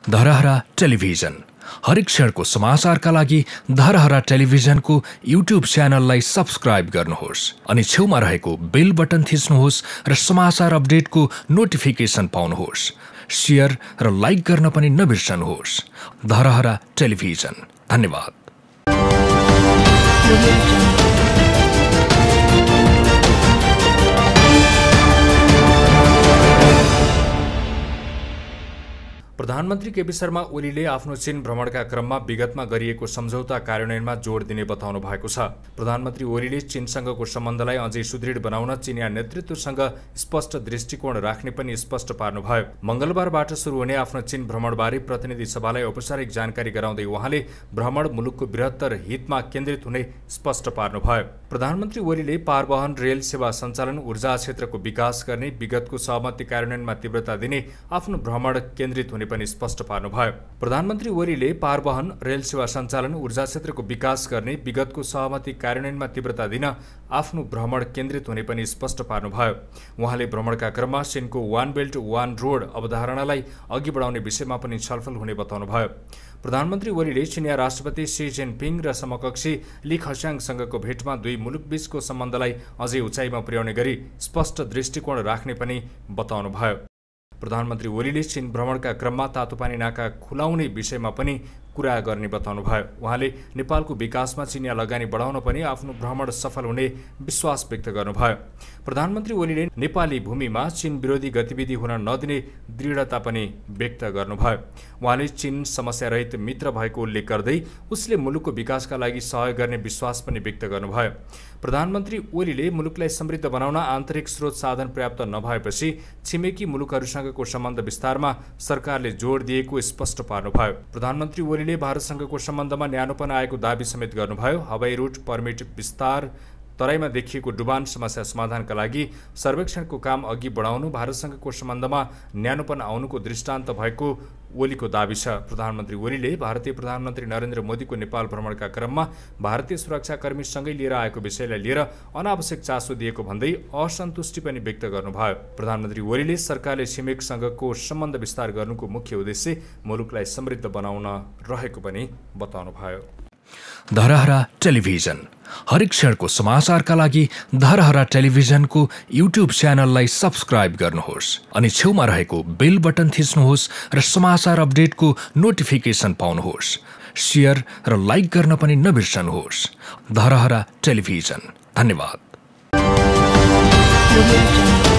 Dharahara television हरेक क्षणको समाचारका लागि धरहरा टेलिभिजनको युट्युब च्यानललाई सब्स्क्राइब गर्नुहोस् अनि छेउमा रहेको बेल बटन थिच्नुहोस् र समाचार अपडेटको नोटिफिकेसन पाउनुहोस्। शेयर र लाइक गर्न पनि नबिर्सनुहोस्। धरहरा टेलिभिजन। धन्यवाद। प्रधानमन्त्री केपी शर्मा ओलीले आफ्नो चीन भ्रमणका क्रममा विगतमा गरिएको सम्झौता कार्यान्वयनमा जोड दिने बताउनु भएको छ। प्रधानमन्त्री ओलीले चीनसँगको सम्बन्धलाई अझै सुदृढ बनाउन चिनिया नेतृत्वसँग स्पष्ट दृष्टिकोण राख्ने पनि स्पष्ट पार्नुभयो। मंगलबारबाट सुरु हुने आफ्नो चीन भ्रमणबारे प्रतिनिधि सभालाई औपचारिक जानकारी गराउँदै उहाँले भ्रमण मुलुकको बृहत्तर हितमा केन्द्रित हुने स्पष्ट पार्नुभयो। प्रधानमन्त्री ओलीले पारवहन, रेल सेवा सञ्चालन, ऊर्जा क्षेत्रको विकास गर्ने, विगतको सहमति कार्यान्वयनमा तीव्रता दिने आफ्नो भ्रमण केन्द्रित हुने पनि स्पष्ट पार्नुभयो। प्रधानमन्त्री ओलीले पारवहन, रेल सेवा सञ्चालन, ऊर्जा क्षेत्रको विकास गर्ने, विगतको सहमति कार्यान्वयनमा तीव्रता दिन आफ्नो भ्रमण केन्द्रित हुने पनि स्पष्ट पार्नुभयो। उहाँले भ्रमणका क्रममा चीनको वान बेल्ट वान रोड अवधारणालाई अघि बढाउने विषयमा पनि छलफल हुने बताउनुभयो। प्रधानमन्त्री ओलीले चिनिया राष्ट्रपति सी जिनपिङ र समकक्षी ली खस्याङसँगको भेटमा दुई मुलुकबीचको सम्बन्धलाई अझै उचाइमा पुर्याउने गरी स्पष्ट दृष्टिकोण राख्ने पनि बताउनुभयो। प्रधानमन्त्री ओलीले चीन भ्रमणका क्रममा तातोपानी नाका खुलाउने विषयमा पनि कुरा गर्ने बताउनुभयो। उहाँले नेपालको विकासमा चिनिया लगानी बढाउन पनि आफ्नो भ्रमण सफल हुने विश्वास व्यक्त गर्नुभयो। प्रधानमन्त्री ओलीले नेपाली भूमिमा चीन विरोधी गतिविधि हुन नदिने दृढता पनि व्यक्त गर्नुभयो। उहाँले चीन समस्या रहित मित्र भएको उल्लेख गर्दै उसले मुलुकको विकासका लागि सहयोग गर्ने विश्वास पनि व्यक्त गर्नुभयो। प्रधानमन्त्री ओलीले मुलुकलाई समृद्ध बनाउन आन्तरिक स्रोत साधन पर्याप्त नभएपछि छिमेकी मुलुकहरूसँगको सम्बन्ध विस्तारमा सरकारले जोड दिएको स्पष्ट पार्नुभयो। प्रधानमन्त्री ओलीले भारतसँगको सम्बन्धमा न्यानोपन आएको दाबी समेत गर्नुभयो। हवाई रुट पर्मिट विस्तार, तराईमा देखिएको डुबान समस्या समाधानका लागि सर्वेक्षणको काम अघि बढाउनु भारतसँगको सम्बन्धमा न्यानोपन आउनुको दृष्टान्त भएको ओलीको दाबी छ। प्रधानमन्त्री ओलीले भारतीय प्रधानमन्त्री नरेन्द्र मोदीको नेपाल भ्रमणका क्रममा भारतीय सुरक्षाकर्मीसँगै लिएर आएको विषयलाई लिएर अनावश्यक चासो दिएको भन्दै असन्तुष्टि पनि व्यक्त गर्नुभयो। प्रधानमन्त्री ओलीले सरकारले छिमेकसँगको सम्बन्ध विस्तार गर्नुको मुख्य उद्देश्य मुलुकलाई समृद्ध बनाउन रहेको पनि बताउनुभयो। धरहरा टेलिभिजन हरेक क्षणको समाचारका लागि धरहरा टेलिभिजनको युट्युब च्यानललाई सब्स्क्राइब गर्नुहोस् अनि छेउमा रहेको बेल बटन थिच्नुहोस् र समाचार अपडेटको नोटिफिकेसन पाउनुहोस्। शेयर र लाइक गर्न पनि नबिर्सनुहोस्। धरहरा टेलिभिजन। धन्यवाद।